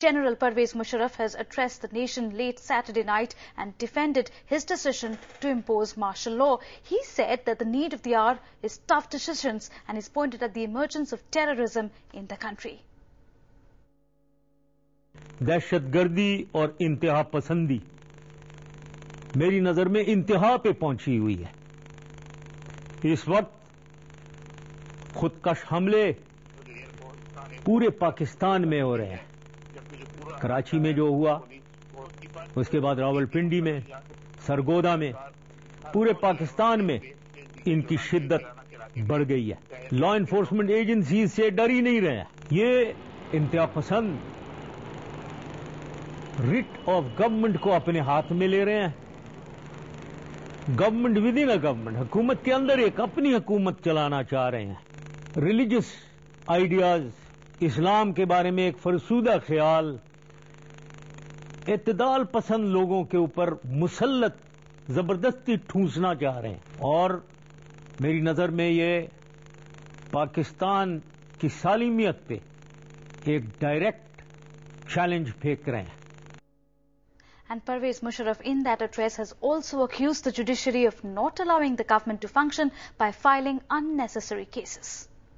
General Pervez Musharraf has addressed the nation late Saturday night and defended his decision to impose martial law. He said that the need of the hour is tough decisions and he's pointed at the emergence of terrorism in the country. دہشتگردی اور انتہا پسندی میری نظر میں انتہا پہ پہنچی ہوئی ہے. اس وقت خودکش حملے پورے پاکستان میں ہو رہے ہیں. کراچی میں جو ہوا, اس کے بعد راولپنڈی میں, سرگودا میں, پورے پاکستان میں ان کی شدت بڑھ گئی ہے. لا انفورسمنٹ ایجنسیز سے ڈر ہی نہیں رہے. یہ انتہا پسند رٹ آف گورنمنٹ کو اپنے ہاتھ میں لے رہے ہیں. Government within a government, حکومت کے اندر ایک اپنی حکومت چلانا چاہ رہے ہیں. ریلیجس آئیڈیاز, اسلام کے بارے میں ایک فرسودہ خیال اعتدال پسند لوگوں کے اوپر مسلط زبردستی ٹھونسنا چاہ رہے ہیں. اور میری نظر میں یہ پاکستان کی سالمیت پہ ایک ڈائریکٹ چیلنج پھینک رہے ہیں. And Pervez Musharraf in that address has also accused the judiciary of not allowing the government to function by filing unnecessary cases.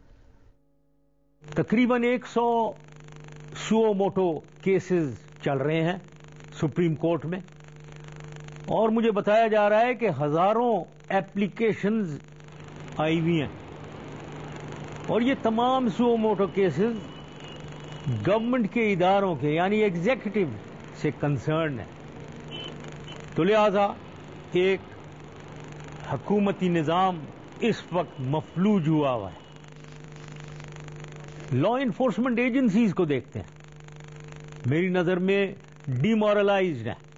تقریباً 100 سو موٹو کیسز چل رہے ہیں سپریم کورٹ میں, اور مجھے بتایا جا رہا ہے کہ ہزاروں ایپلیکیشنز آئی ہوئی ہیں, اور یہ تمام سو موٹو کیسز گورنمنٹ کے اداروں کے یعنی ایگزیکٹو سے کنسرن ہے. تو لہذا ایک حکومتی نظام اس وقت مفلوج ہوا ہے. لا انفورسمنٹ ایجنسیز کو دیکھتے ہیں, میری نظر میں ڈی مورلائزڈ ہیں.